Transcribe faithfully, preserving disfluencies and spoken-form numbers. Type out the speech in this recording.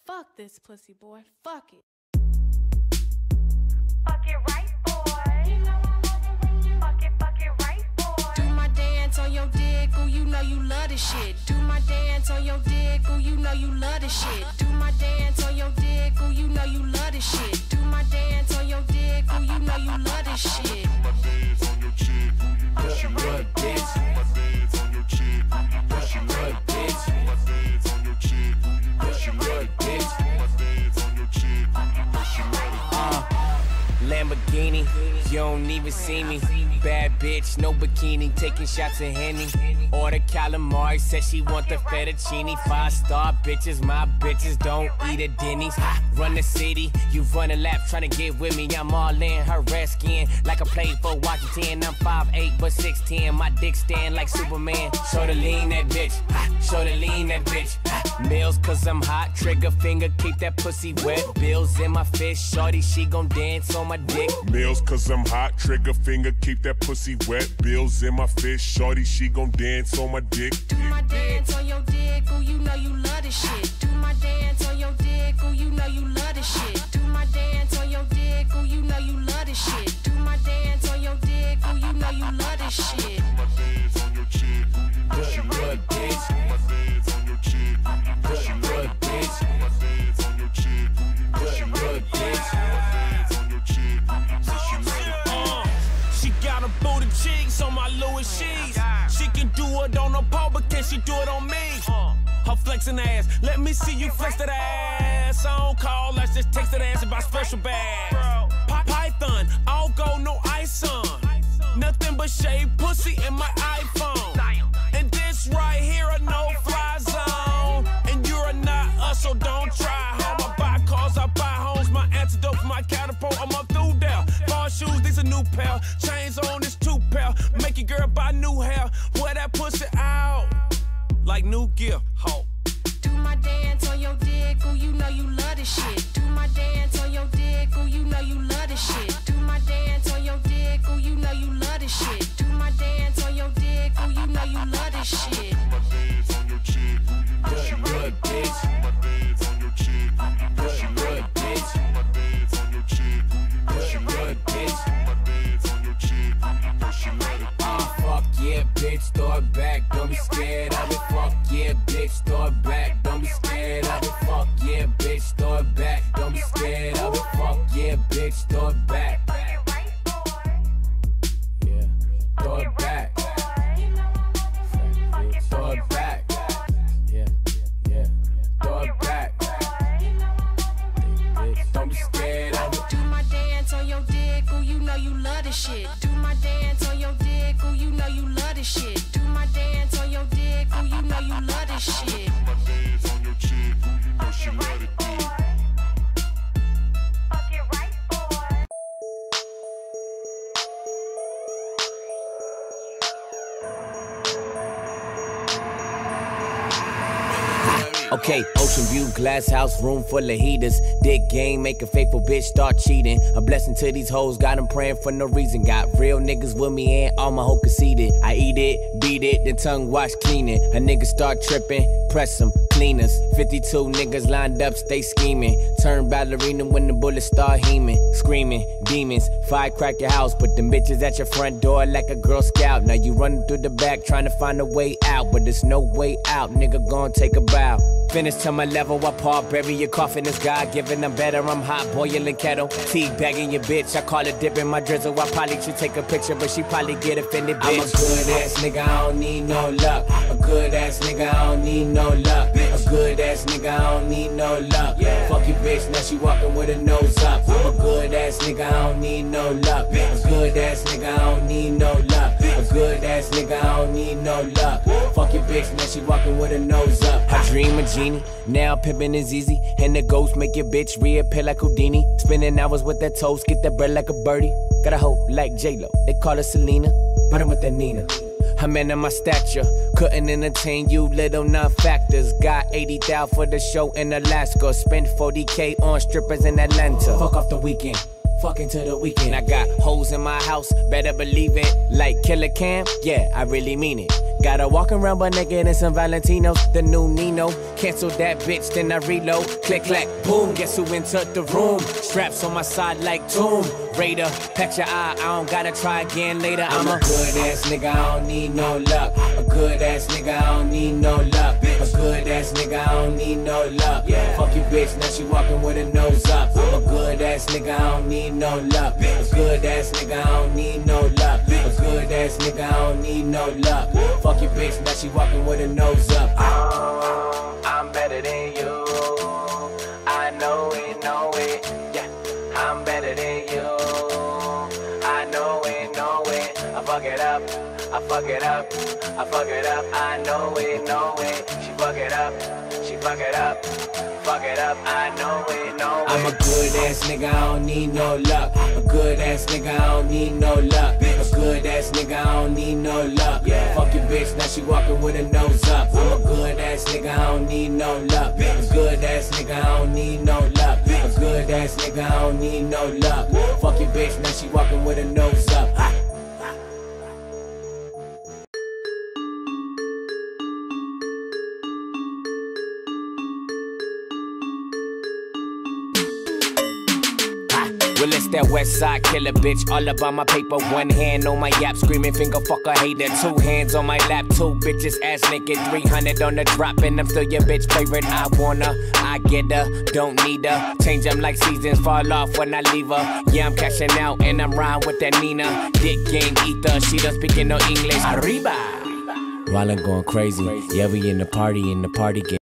Fuck this pussy, boy. Fuck it. Fuck it right, boy. Fuck it, fuck it right, boy. Do my dance on your dick, ooh, you know you love this shit. Do my dance on your dick, ooh, you know you love this shit. Do my dance on your dick, ooh, you know you love this shit. Do my dance on your dick, ooh, you know you love this shit. My dance on your chick, ooh, you know she love it, bitch. My dance on your chick, ooh, you know she love it, bitch. My dance on your chick, ooh, you know she love it, bitch. My dance on your chick, ooh, you know she love it, bitch. Lamborghini, you don't even see me. Bad bitch, no bikini, taking shots of Henny. Order calamari, said she want the fettuccine. Five star bitches, my bitches don't eat at Denny's. Run the city, you run a lap trying to get with me. I'm all in her red skin, like I played for Washington. I'm five eight but six ten, my dick stand like Superman. Show the lean that bitch, show the lean that bitch. Meals cause I'm hot, trigger finger, keep that pussy wet. Bills in my fist, shorty, she gon' dance on my dick. Meals cause I'm hot, trigger finger, keep that pussy wet. Bills in my fist, shorty, she gon' dance on my dick. Do my dance on your dick, ooh, you know you love this shit. Do my dance on your dick, ooh, you know you love this shit. Do my dance on your dick, ooh, you know you love this shit. Do my dance on your dick, ooh, you know you love this shit. My dance on your chick, ooh, you know she love it, bitch. My dance on your chick, ooh, you know she love it, bitch. My dance on your chick, ooh, you know she love it, bitch. My dance on your chick, ooh, you know she love it, bitch. She got a booty cheeks on my Louis sheets. She can do it on her pole, but can she do it on me? Her flexing ass, let me see you flex that ass. I don't call, let's just text that ass about special bags. Py- Python, all gold, no ice on. Nothing but shade pussy in my iPhone. And this right here a no-fly zone. And you're not us, so don't try home. I buy cars, I buy homes. My antidote for my catapult, I'm up through there. Bar shoes, these a new pair. Chains on, this two pair. Make your girl buy new hair. Wear that pussy out like new gear, ho. Do my dance on your dick, ooh, you know you love this shit. Do my dance on your dick, ooh, you know you love this shit. Do my dance on your dick, ooh, you know you love this shit. Do my dance on your dick, ooh, you know you love this shit. My dance on your chick, ooh, you know she love it, bitch. My dance on your chick, ooh, you know she love it, bitch. My dance on your chick, ooh, you know she love it, bitch. My dance on your chick, ooh, you know she love it, bitch. Uh, fuck yeah, bitch, throw it back, don't be scared of it. Fuck yeah, bitch, throw it back, don't be scared of it. Fuck yeah, bitch, throw it back, don't be scared of it. Fuck yeah, bitch, throw it back. Yeah, throw it back. Throw it back. Yeah, yeah, throw it back. Bitch, don't be scared of it. Do my dance on your dick, ooh, you know you love this shit. Do my dance on your dick, ooh, you know you love this shit. Do my dance on your dick, ooh, you know you love this shit. My dance on your chick, ooh, you know she love it, bitch. Fuck it right, boy. Okay, ocean view, glass house, room full of heaters. Dick game, make a faithful bitch start cheating. A blessing to these hoes, got them praying for no reason. Got real niggas with me and all my hoe conceited. I eat it, beat it, then tongue wash cleaning. A nigga start tripping, press them, cleaners. fifty-two niggas lined up, stay scheming. Turn ballerina when the bullets start heaming. Screaming, demons, fire crack your house. Put them bitches at your front door like a Girl Scout. Now you running through the back trying to find a way out. But there's no way out, nigga gon' take a bow. Finish to my level, I part, bury your coffin is God given. I'm better, I'm hot, boiling kettle. Tea bagging your bitch, I call it dipping my drizzle. I probably should take a picture, but she probably get offended, bitch. I'm a good ass nigga, I don't need no luck. A good ass nigga, I don't need no luck. A good ass nigga, I don't need no luck. Fuck your bitch, now she walking with her nose up. I'm a good ass nigga, I don't need no luck. A good ass nigga, I don't need no luck. A good ass nigga, I don't need no luck. Fuck your bitch, now she walking with her nose up. I dream a genie, now pimping is easy. And the ghost make your bitch reappear like Houdini. Spending hours with that toast, get that bread like a birdie. Got a hoe like J-Lo, they call her Selena, but I'm with that Nina. I'm in my stature, couldn't entertain you little non-factors. Got eighty thousand for the show in Alaska. Spent forty K on strippers in Atlanta. Fuck off the weekend, fucking to the weekend. I got hoes in my house, better believe it. Like Killer Cam, yeah, I really mean it. Gotta walk around but naked in some Valentinos. The new Nino. Cancel that bitch, then I reload. Click, clack, boom. Guess who entered the room? Straps on my side like Tomb Raider. Catch your eye, I don't gotta try again later. I'm a good ass nigga, I don't need no luck. A good ass nigga, I don't need no luck. A good ass nigga, I don't need no luck. Fuck you bitch, now she walking with her nose up. I'm a good ass nigga, I don't need no luck. A good ass nigga, I don't need no luck. A good ass nigga, I don't need no luck. Fuck you bitch, now she walking with her nose up. Oh, I'm better than you. I know it, know it. Yeah, I'm better than you. I know it, know it. I fuck it up, I fuck it up, I fuck it up. I know it, know it. She fuck it up, she fuck it up, fuck it up. I know it, know it. I'm a good ass nigga, I don't need no luck. A good ass nigga, I don't need no luck. A good ass nigga, I don't need no luck. Fuck your bitch, now she walking with her nose up. I'm a good ass nigga, I don't need no luck. A good ass nigga, I don't need no luck. A good ass nigga, I don't need no luck. Fuck your bitch, now she walking with her nose up. Well, it's that west side killer bitch, all about my paper. One hand on my yap, screaming finger fucker hater. Two hands on my lap, two bitches ass naked. three hundred on the drop, and I'm still your bitch favorite. I wanna, I get her, don't need her. Change them like seasons, fall off when I leave her. Yeah, I'm cashing out, and I'm riding with that Nina. Dick game ether, she done speaking no English. Arriba! While I'm going crazy, yeah, we in the party, in the party game.